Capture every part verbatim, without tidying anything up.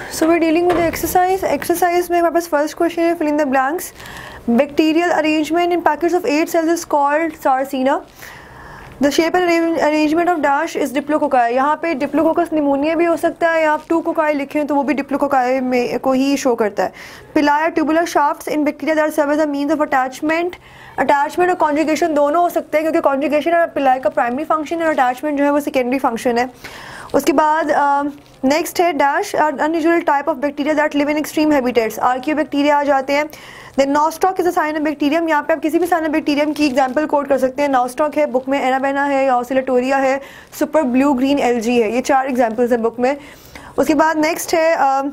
So we're dealing with the exercise. Exercise में हमारे पास first question है, fill in the blanks. Bacterial arrangement in packets of eight cells is called Sarcina. The shape and arrangement of dash is diplococci. यहाँ पे diplococcus pneumonia भी हो सकता है, या आप टू कोकाई लिखें तो वो भी डिप्लोकोकाई में को ही शो करता है. Pili tubular shafts in bacteria that serve as a means of attachment. Attachment और कॉन्जुगेशन दोनों हो सकते हैं, क्योंकि कॉन्जुगेशन और पिलाया का प्राइमरी फंक्शन है और अटैचमेंट जो है वो सेकेंडरी फंक्शन है. उसके बाद नेक्स्ट है dash unusual type of bacteria that live in extreme habitats. Archaeobacteria आ जाते हैं. Then Nostoc is a sign of bacterium. यहाँ पे आप किसी भी साइन ऑफ बैक्टीरियम की एग्जांपल कोट कर सकते हैं. नॉस्टॉक है बुक में, एनाबेना है या ऑसिलेटोरिया है, सुपर ब्लू ग्रीन एलजी है. ये चार एग्जांपल्स हैं बुक में. उसके बाद नेक्स्ट है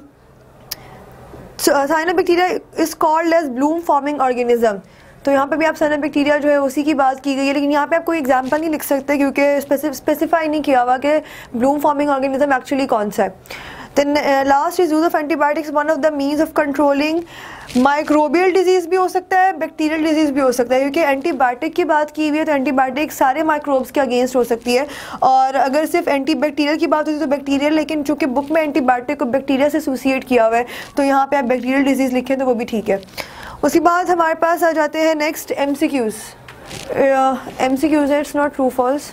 sign of bacteria is called as bloom forming organism. तो यहाँ पे भी आप साइन ऑफ बैक्टीरिया जो है उसी की बात की गई है, लेकिन यहाँ पे आप कोई एग्जांपल नहीं लिख सकते क्योंकि स्पेसिफाई नहीं किया हुआ कि ब्लूम फॉर्मिंग ऑर्गेनिज्म एक्चुअली कौन सा है. Then last is use of antibiotics one of the means of controlling. Microbial disease भी हो सकता है, बैक्टीरियल डिजीज़ भी हो सकता है, क्योंकि एंटीबायोटिक की बात की हुई है तो एंटीबायोटिक सारे माइक्रोब्स के अगेंस्ट हो सकती है. और अगर सिर्फ एंटी बैक्टीरियल की बात होती है तो बैक्टीरियल, लेकिन चूँकि बुक में एंटीबायोटिक को बैक्टीरिया से एसोसिएट किया हुआ है तो यहाँ पे आप बैक्टीरियल डिजीज़ लिखें तो वो भी ठीक है. उसके बाद हमारे पास आ जाते हैं next M C Qs. M C Qs है, it's not true false.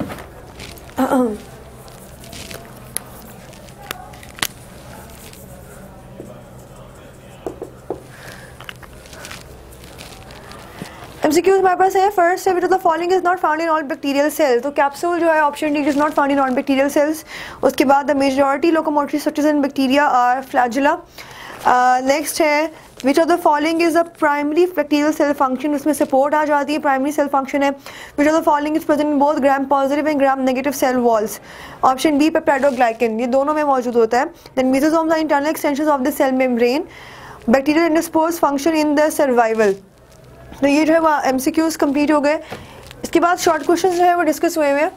MCQs हमारे पास है. फर्स्ट है, which of the following is not found in all bacterial cell. तो कैप्सूल जो है option D is not found in all bacterial cells. उसके बाद the majority locomotory structures in bacteria are flagella. Next है, which of the following is a primary bacterial cell function. उसमें support आ जाती है, primary cell function है. Which of the following is present in both gram positive and gram negative cell walls. Option B peptidoglycan, ये दोनों में मौजूद होता है. Then mesosomes are internal extensions of the cell membrane. Bacterial endospores function in the survival. तो ये जो है वो एमसीक्यूज कंप्लीट हो गए. इसके बाद शॉर्ट क्वेश्चंस जो है वो डिस्कस हुए हुए हैं.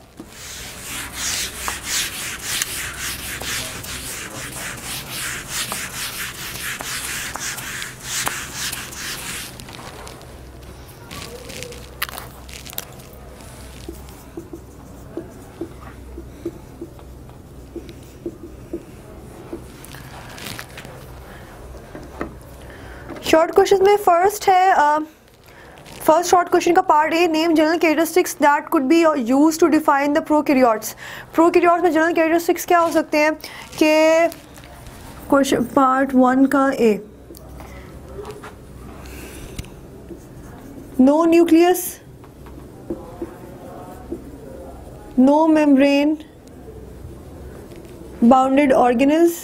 शॉर्ट क्वेश्चन में फर्स्ट है, फर्स्ट शॉर्ट क्वेश्चन का part A, name general characteristics that could be used to define the prokaryotes. Prokaryotes में जनरल कैरेक्टरिस्टिक्स क्या हो सकते हैं कि क्वेश्चन पार्ट वन का A, no nucleus, no membrane, bounded organelles,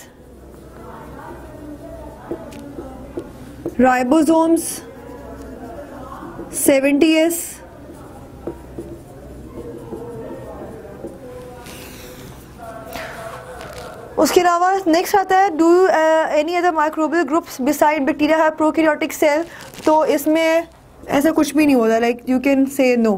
ribosomes, seventy S, उसके अलावा नेक्स्ट आता है, do any other microbial groups beside bacteria have prokaryotic cell. तो इसमें ऐसा कुछ भी नहीं होता, like you can say no.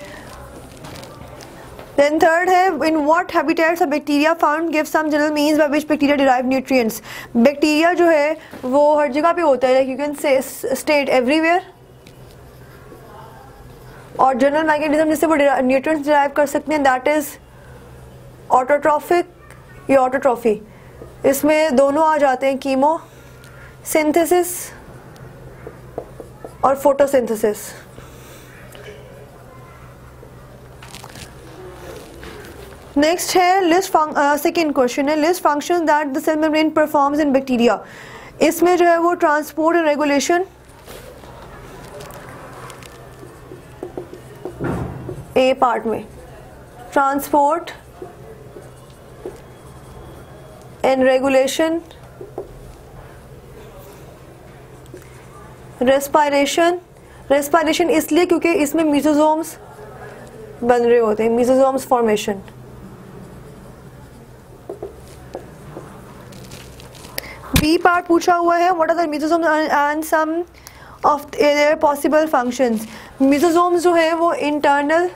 Then third है, in what habitats a bacteria found give some general means by which bacteria derive nutrients. Bacteria जो है वो हर जगह पे होता है, like you can say state everywhere. और जनरल मैकेनिज्म जिससे वो न्यूट्रिएंट्स डिराइव कर सकते हैं दैट इज ऑटोट्रॉफिक या ऑटोट्रॉफी. इसमें दोनों आ जाते हैं, कीमो सिंथेसिस और फोटोसिंथेसिस. नेक्स्ट है लिस्ट, सेकेंड क्वेश्चन है, list function that the cell membrane performs in bacteria. इसमें जो है वो transport and regulation, A part में transport and regulation, respiration. Respiration इसलिए क्योंकि इसमें मेसोसोम्स बन रहे होते हैं, मेसोसोम्स फॉर्मेशन. बी पार्ट पूछा हुआ है, what are the mesosomes and some of their possible functions. Mesosomes जो है वो internal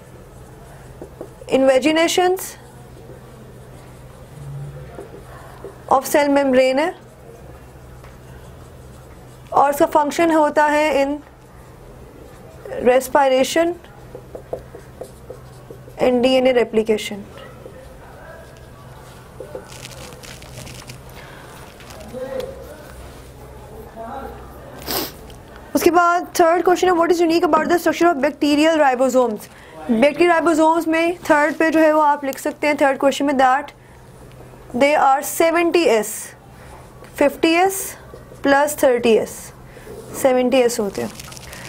invaginations of cell membrane है और उसका फंक्शन होता है in respiration and DNA replication. Third question है what is unique about the structure of bacterial ribosomes. Bacterial ribosomes में थर्ड पे जो है वो आप लिख सकते हैं थर्ड क्वेश्चन में that they are seventy S, fifty S plus thirty S, seventy S होते हैं.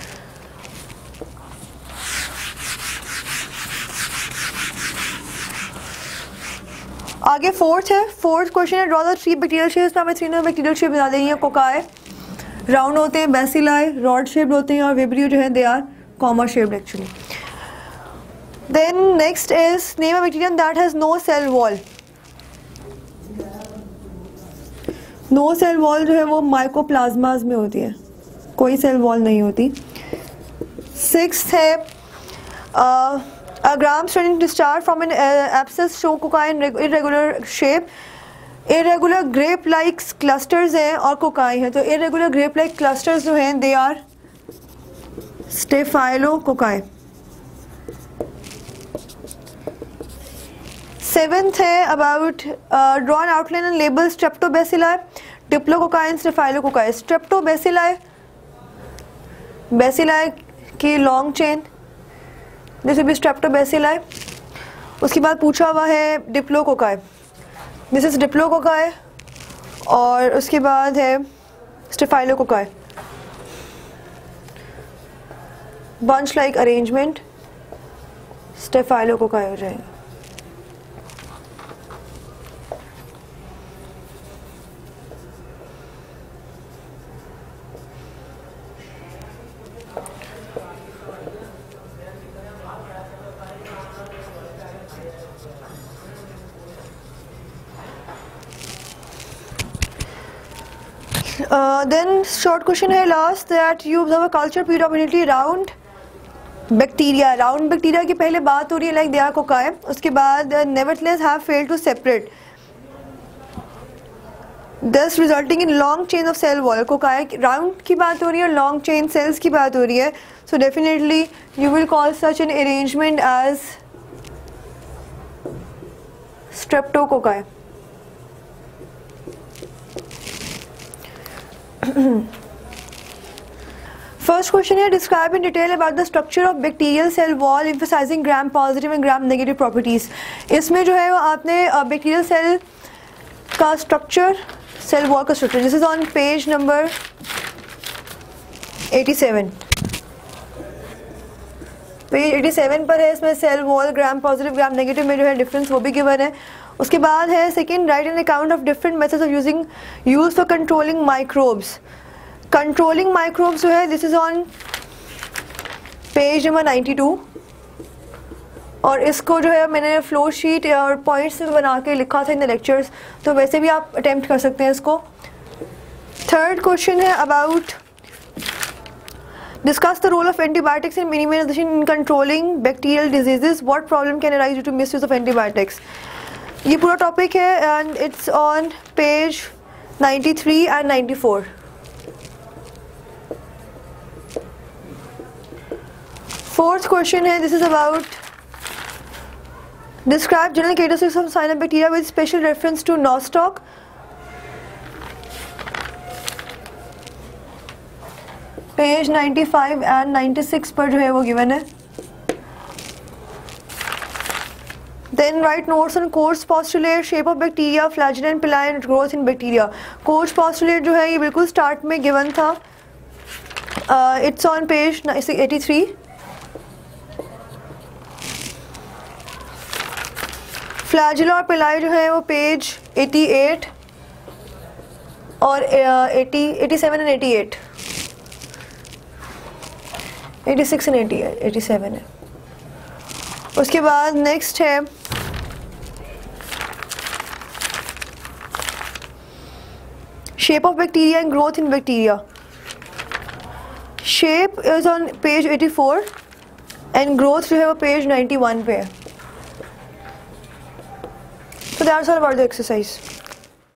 आगे फोर्थ है, फोर्थ क्वेश्चन है draw the three bacterial shapes. हमें थ्री बैक्टीरियल शेप बना देनी है. कोकाई राउंड होते हैं, बेसिलाई रॉड शेप्ड होते हैं और विब्रियो जो है they are comma shaped actually. Then next is name a bacterium that has no cell wall. No cell wall जो है वो माइकोप्लाज्मास में होती है, कोई सेल वॉल नहीं होती. सिक्स्थ है a gram starting to start from an uh, abscess show cocaine irregular shape. irregular grape like clusters हैं और कोकाई है. तो irregular grape like clusters जो हैं they are staphylococcai. seventh है about uh, draw an outline and label streptobacilli, diplococci and staphylococci. streptobacilli bacilli की long chain जैसे भी स्ट्रेप्टोबैसिलाई. उसके बाद पूछा हुआ है डिप्लोकोकाई, दिस इज डिप्लोकोकाई. और उसके बाद है staphylococci. Bunch like arrangement staphylococci हो जाएगा. देन शॉर्ट क्वेश्चन है last that you observe a culture predominantly round bacteria. Round bacteria की पहले बात हो रही है लाइक दे आर कोकाई. उसके बाद nevertheless have failed to separate thus resulting in long chain of cell wall. Cocci round की बात हो रही है, लॉन्ग चेन सेल्स की बात हो रही है. So definitely you will call such an arrangement as streptococci. First question है describe in detail about the structure of bacterial cell wall emphasizing gram positive and gram negative properties. इसमें जो है वो आपने बैक्टीरियल सेल का structure, cell wall का structure, this is on page number eighty seven. Page eighty seven पर है. इसमें cell wall gram positive gram negative में जो है डिफरेंस वो भी गिवन है. उसके बाद है second write an account of different methods of using use for controlling microbes. Controlling microbes जो है this is on page number ninety two. और इसको जो है मैंने फ्लो शीट और पॉइंट्स बना के लिखा था इन द लेक्चर्स, तो वैसे भी आप अटेम्प्ट कर सकते हैं इसको. थर्ड क्वेश्चन है about discuss the role of antibiotics in minimization in controlling bacterial diseases. What problem can arise due to misuse of antibiotics? ये पूरा टॉपिक है and it's on page ninety three and ninety four. Fourth question है this is about describe general characteristics of cyanobacteria with special reference to nostoc. Page ninety five and ninety six पर जो है वो given है. Then write notes on course postulate, shape of bacteria, flagellum, pili and growth in bacteria. Course postulate जो है ये बिल्कुल start में गिवन था. It's on page eighty three. Flagella और पिलाई जो है वो पेज एटी एट और eighty eighty seven and eighty eight, eighty six and eighty eighty seven है. उसके बाद नेक्स्ट है shape of bacteria and growth in bacteria. Shape is on page eighty four and growth जो है वो page ninety one पे है. So that's all about the exercise.